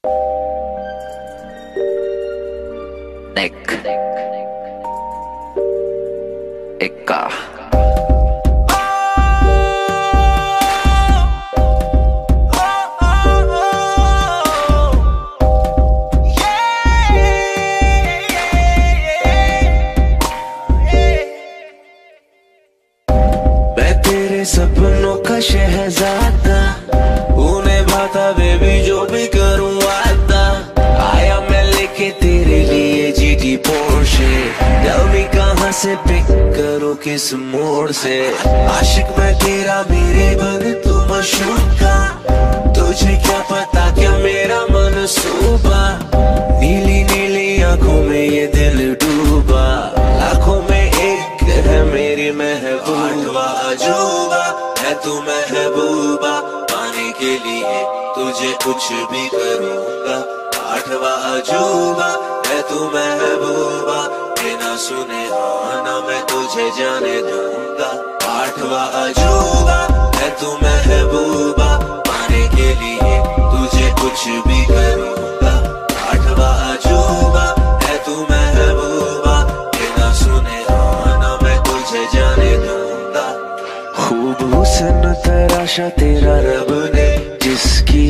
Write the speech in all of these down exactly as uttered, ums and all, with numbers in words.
Nick Ika सपनों का शहजादा, उन्हें भाता बेबी जो भी करूँ वादा। आया मैं लेके तेरे लिए जीटी पोर्शे, tell me कहाँ से पिक करूँ किस मोड़ से। आशिक मैं तेरा मेरे बन तू मशूका, तुझे क्या पता क्या मेरा मन सूबा। नीली नीली आंखों में ये दिल डूबा, लाखों में एक है मेरी महबूबा। अजूबा है तू महबूबा, पाने के लिए तुझे कुछ भी करूँगा। आठवां अजूबा है तू महबूबा, बिना सुने हाँ ना मैं तुझे जाने दूंगा। आठवां अजूबा है तू महबूबा, पाने के लिए तुझे कुछ भी करूँगा। आठवां अजूबा है तू महबूबा, बिना सुने हाँ ना मैं तुझे जाने दूंगा। खूब हुस्न तराशा तेरा रब ने, जिसकी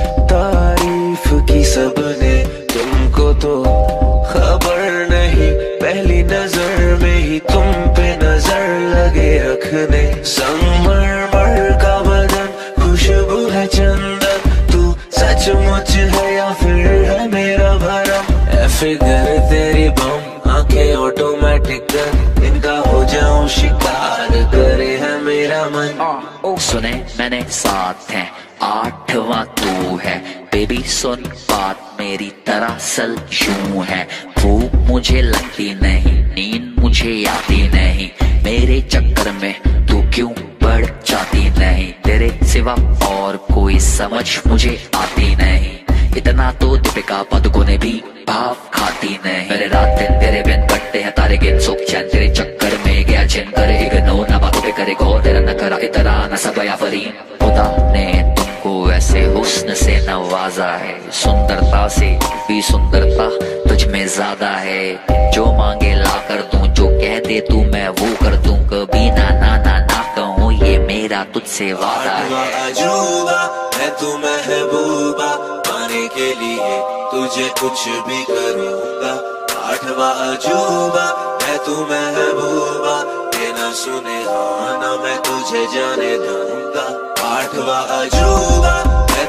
तारीफ की सबने। तुमको तो खबर नहीं, पहली नजर में ही तुम पे नजर लगे रखने। संगमरमर का बदन, खुशबू है चंदन, तू सचमुच है या फिर है मेरा भरम। ए फिगर तेरी बम, आंखें ऑटोमेटिक गन, इनका हो जाऊं शिकार, करे है मेरा मन। ओ सुने मैंने साथ है, आठवां तू है बेबी सुन बात मेरी दरअसल यूं है। भूख मुझे लगती नहीं, नींद मुझे आती नहीं, मेरे चक्कर में तू क्यों बढ़ जाती नहीं। तेरे सिवा और कोई समझ मुझे आती नहीं, इतना तो दीपिका पादुकोण भी भाव खाती नहीं। मेरे रात दिन तेरे बिन कटते हैं तारे गिन, सुख चैन तेरे चक्कर में गया जिन। करे इग्नोर ना बातों पे करे गौर, तेरा न करा इतरा न सब या फरीन। खुदा ने तुमको ऐसे हुस्न से नवाजा है, सुंदरता से भी सुंदरता तुझ में ज्यादा है। जो मांगे ला कर दूं, जो कह दे तू मैं वो कर दूं, कभी ना ना ना ना कहूँ ये मेरा तुझसे वादा है। अजूबा है तू महबूबा, पाने के लिए तुझे कुछ भी करूँगा। आठवां अजूबा है तू महबूबा, बिना सुने हाँ ना मैं तुझे जाने दूंगा। आठवां अजूबा है